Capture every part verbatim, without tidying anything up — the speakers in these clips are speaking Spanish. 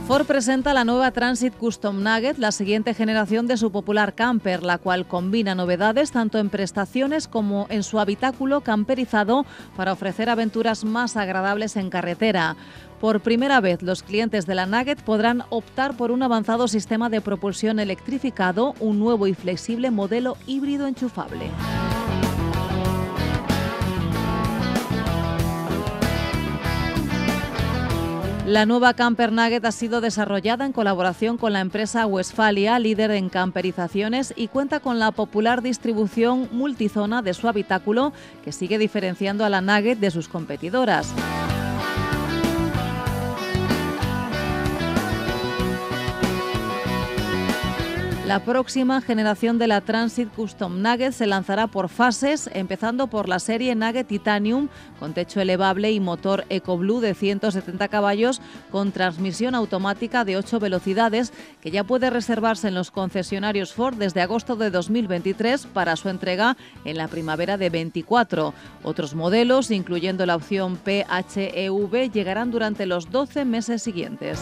Ford presenta la nueva Transit Custom Nugget, la siguiente generación de su popular camper, la cual combina novedades tanto en prestaciones como en su habitáculo camperizado para ofrecer aventuras más agradables en carretera. Por primera vez, los clientes de la Nugget podrán optar por un avanzado sistema de propulsión electrificado, un nuevo y flexible modelo híbrido enchufable. La nueva Camper Nugget ha sido desarrollada en colaboración con la empresa Westfalia, líder en camperizaciones, y cuenta con la popular distribución multizona de su habitáculo, que sigue diferenciando a la Nugget de sus competidoras. La próxima generación de la Transit Custom Nugget se lanzará por fases, empezando por la serie Nugget Titanium, con techo elevable y motor EcoBlue de ciento setenta caballos, con transmisión automática de ocho velocidades, que ya puede reservarse en los concesionarios Ford desde agosto de dos mil veintitrés para su entrega en la primavera de veinticuatro. Otros modelos, incluyendo la opción P H E V, llegarán durante los doce meses siguientes.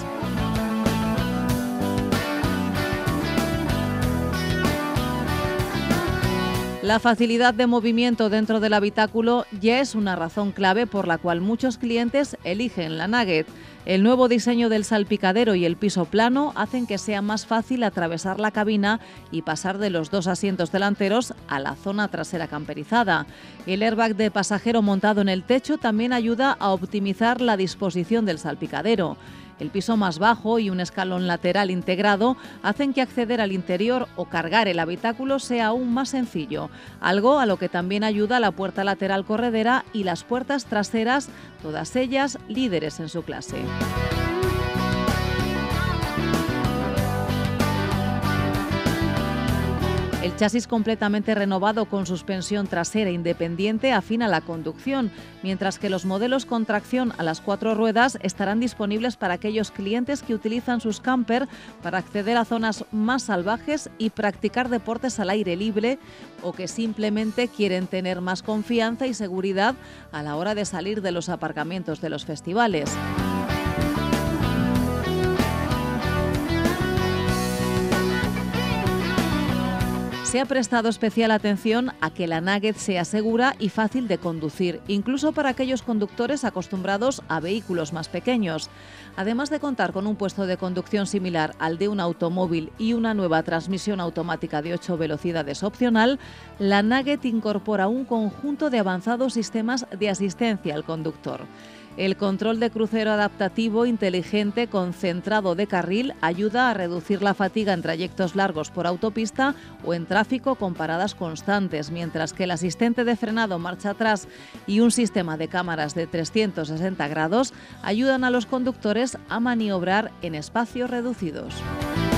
La facilidad de movimiento dentro del habitáculo ya es una razón clave por la cual muchos clientes eligen la Nugget. El nuevo diseño del salpicadero y el piso plano hacen que sea más fácil atravesar la cabina y pasar de los dos asientos delanteros a la zona trasera camperizada. El airbag de pasajero montado en el techo también ayuda a optimizar la disposición del salpicadero. El piso más bajo y un escalón lateral integrado hacen que acceder al interior o cargar el habitáculo sea aún más sencillo, algo a lo que también ayuda la puerta lateral corredera y las puertas traseras, todas ellas líderes en su clase. El chasis completamente renovado con suspensión trasera independiente afina la conducción, mientras que los modelos con tracción a las cuatro ruedas estarán disponibles para aquellos clientes que utilizan sus camper para acceder a zonas más salvajes y practicar deportes al aire libre, o que simplemente quieren tener más confianza y seguridad a la hora de salir de los aparcamientos de los festivales. Se ha prestado especial atención a que la Nugget sea segura y fácil de conducir, incluso para aquellos conductores acostumbrados a vehículos más pequeños. Además de contar con un puesto de conducción similar al de un automóvil y una nueva transmisión automática de ocho velocidades opcional, la Nugget incorpora un conjunto de avanzados sistemas de asistencia al conductor. El control de crucero adaptativo inteligente con centrado de carril ayuda a reducir la fatiga en trayectos largos por autopista o en tráfico con paradas constantes, mientras que el asistente de frenado marcha atrás y un sistema de cámaras de trescientos sesenta grados ayudan a los conductores a maniobrar en espacios reducidos.